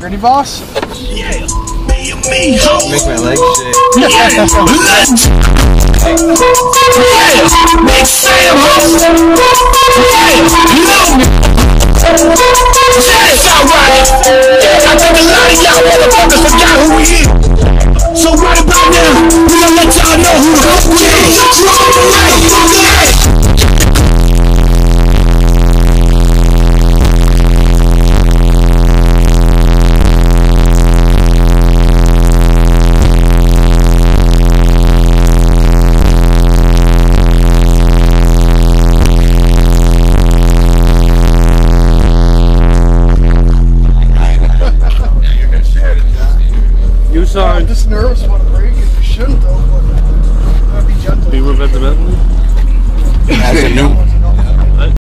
Ready, boss? Yeah, me, ho. Make my legs shake. Yeah, let's. Yeah, big Sam, ho. Yeah, it's alright. Yeah, I think a lot of y'all motherfuckers forgot who we is. So right about now, we gonna let y'all know who the fuck we is. I'm just nervous when